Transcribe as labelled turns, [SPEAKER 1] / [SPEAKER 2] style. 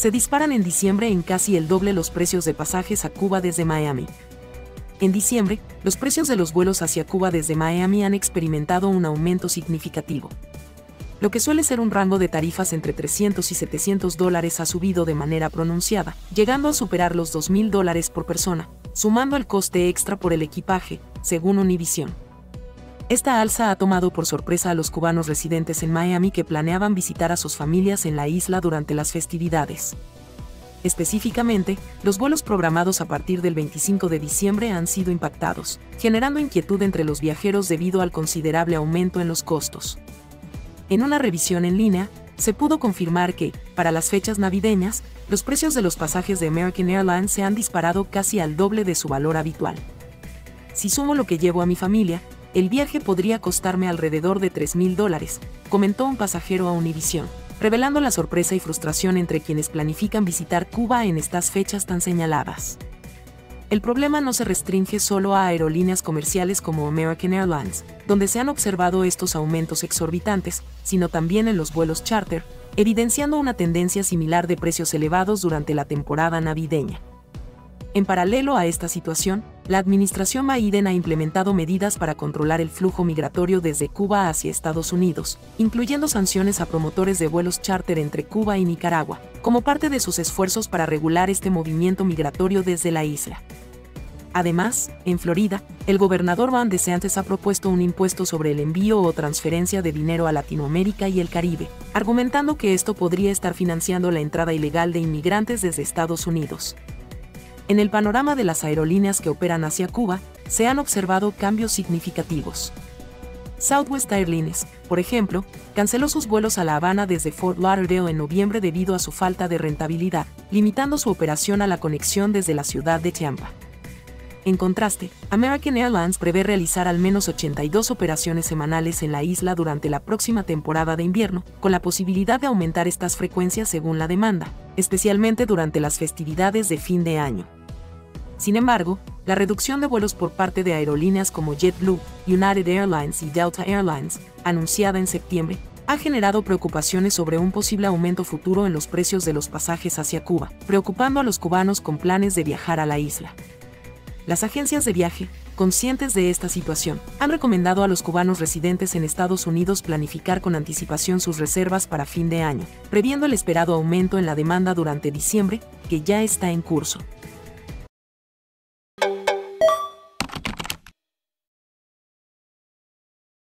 [SPEAKER 1] se disparan en diciembre en casi el doble los precios de pasajes a Cuba desde Miami. En diciembre, los precios de los vuelos hacia Cuba desde Miami han experimentado un aumento significativo. Lo que suele ser un rango de tarifas entre $300 y $700 ha subido de manera pronunciada, llegando a superar los $2,000 por persona, sumando el coste extra por el equipaje, según Univision. Esta alza ha tomado por sorpresa a los cubanos residentes en Miami que planeaban visitar a sus familias en la isla durante las festividades. Específicamente, los vuelos programados a partir del 25 de diciembre han sido impactados, generando inquietud entre los viajeros debido al considerable aumento en los costos. En una revisión en línea, se pudo confirmar que, para las fechas navideñas, los precios de los pasajes de American Airlines se han disparado casi al doble de su valor habitual. Si sumo lo que llevo a mi familia, el viaje podría costarme alrededor de $3,000, comentó un pasajero a Univision, revelando la sorpresa y frustración entre quienes planifican visitar Cuba en estas fechas tan señaladas. El problema no se restringe solo a aerolíneas comerciales como American Airlines, donde se han observado estos aumentos exorbitantes, sino también en los vuelos charter, evidenciando una tendencia similar de precios elevados durante la temporada navideña. En paralelo a esta situación, la administración Biden ha implementado medidas para controlar el flujo migratorio desde Cuba hacia Estados Unidos, incluyendo sanciones a promotores de vuelos charter entre Cuba y Nicaragua, como parte de sus esfuerzos para regular este movimiento migratorio desde la isla. Además, en Florida, el gobernador Ron DeSantis ha propuesto un impuesto sobre el envío o transferencia de dinero a Latinoamérica y el Caribe, argumentando que esto podría estar financiando la entrada ilegal de inmigrantes desde Estados Unidos. En el panorama de las aerolíneas que operan hacia Cuba, se han observado cambios significativos. Southwest Airlines, por ejemplo, canceló sus vuelos a La Habana desde Fort Lauderdale en noviembre debido a su falta de rentabilidad, limitando su operación a la conexión desde la ciudad de Tampa. En contraste, American Airlines prevé realizar al menos 82 operaciones semanales en la isla durante la próxima temporada de invierno, con la posibilidad de aumentar estas frecuencias según la demanda, especialmente durante las festividades de fin de año. Sin embargo, la reducción de vuelos por parte de aerolíneas como JetBlue, United Airlines y Delta Airlines, anunciada en septiembre, ha generado preocupaciones sobre un posible aumento futuro en los precios de los pasajes hacia Cuba, preocupando a los cubanos con planes de viajar a la isla. Las agencias de viaje, conscientes de esta situación, han recomendado a los cubanos residentes en Estados Unidos planificar con anticipación sus reservas para fin de año, previendo el esperado aumento en la demanda durante diciembre, que ya está en curso.